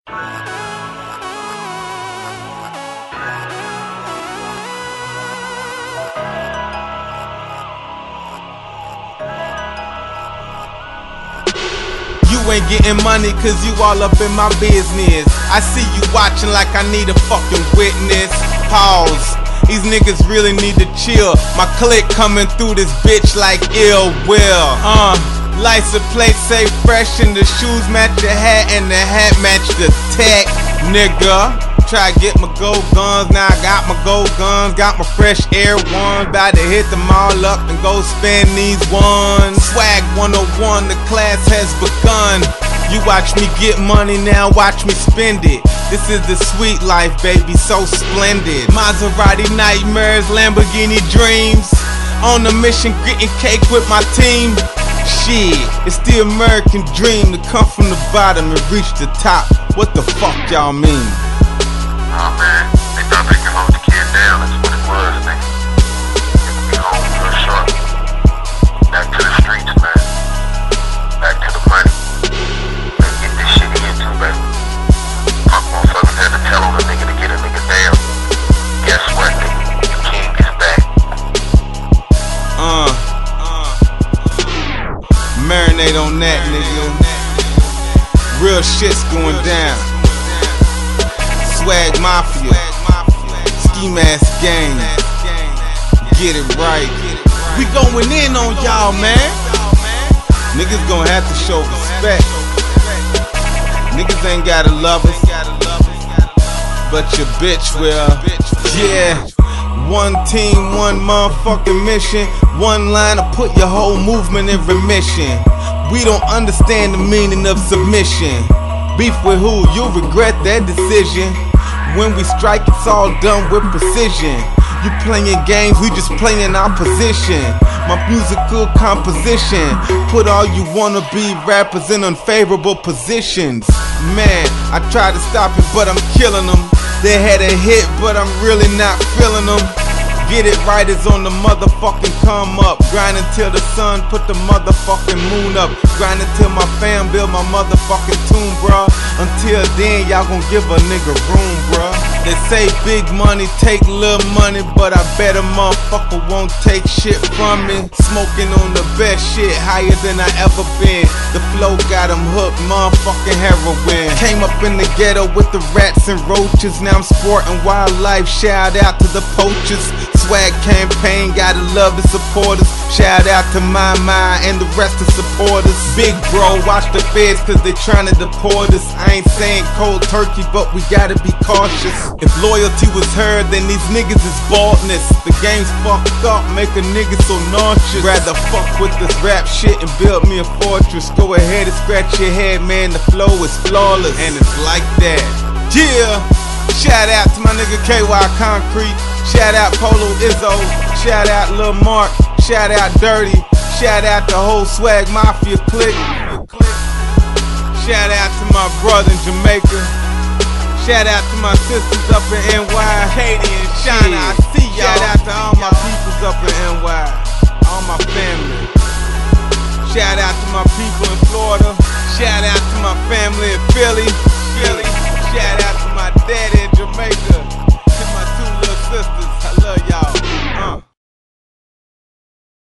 You ain't getting money cause you all up in my business. I see you watching like I need a fucking witness. Pause. These niggas really need to chill. My clique coming through this bitch like ill will. License plate say fresh and the shoes match the hat and the hat match the tech, nigga. Try to get my gold guns, now I got my gold guns. Got my fresh Air Ones, about to hit them all up and go spend these ones. Swag 101, the class has begun. You watch me get money, now watch me spend it. This is the sweet life, baby, so splendid. Maserati nightmares, Lamborghini dreams. On a mission, getting cake with my team. Shit, it's the American dream to come from the bottom and reach the top. What the fuck y'all mean? Oh man, they thought they could hold the kid down, that's what it was, nigga. It would be home real short. Back to the streets, man. Back to the money. Let's get this shit in too, baby. Fuck motherfuckers had to tell on a nigga to get a nigga down. Guess what, nigga? The king is back. Marinate on that, nigga. Real shit's going down. Swag Mafia, Ski Mask Gang, get it right. We going in on y'all, man. Niggas gonna have to show respect. Niggas ain't gotta love us, but your bitch will. Yeah, one team, one motherfucking mission. One line to put your whole movement in remission. We don't understand the meaning of submission. Beef with who? You'll regret that decision. When we strike, it's all done with precision. You playing games, we just playing our position. My musical composition put all you wanna be rappers in unfavorable positions. Man, I tried to stop it, but I'm killing them. They had a hit, but I'm really not feeling them. Get it right is on the motherfucking come up. Grind until the sun put the motherfucking moon up. Grind until my fam build my motherfucking tomb, bruh. Until then, y'all gon' give a nigga room, bruh. They say big money take little money, but I bet a motherfucker won't take shit from me. Smoking on the best shit, higher than I ever been. The flow got them hooked, motherfucking heroin. Came up in the ghetto with the rats and roaches. Now I'm sporting wildlife, shout out to the poachers. Swag campaign, gotta love the supporters. Shout out to my and the rest of supporters. Big bro, watch the feds cause they tryna deport us. I ain't saying cold turkey, but we gotta be cautious. If loyalty was heard, then these niggas is baldness. The game's fucked up, make a nigga so nauseous. Rather fuck with this rap shit and build me a fortress. Go ahead and scratch your head, man, the flow is flawless. And it's like that. Yeah! Shout out to my nigga KY Concrete. Shout out Polo Izzo. Shout out Lil Mark. Shout out Dirty. Shout out the whole Swag Mafia clique. Shout out to my brother in Jamaica. Shout out to my sisters up in NY. Katie and Shauna, I see y'all. Shout out to all my peoples up in NY. All my family. Shout out to my people in Florida. Shout out to my family in Philly. Shout out to my daddy in Jamaica. To my two little sisters. I love y'all.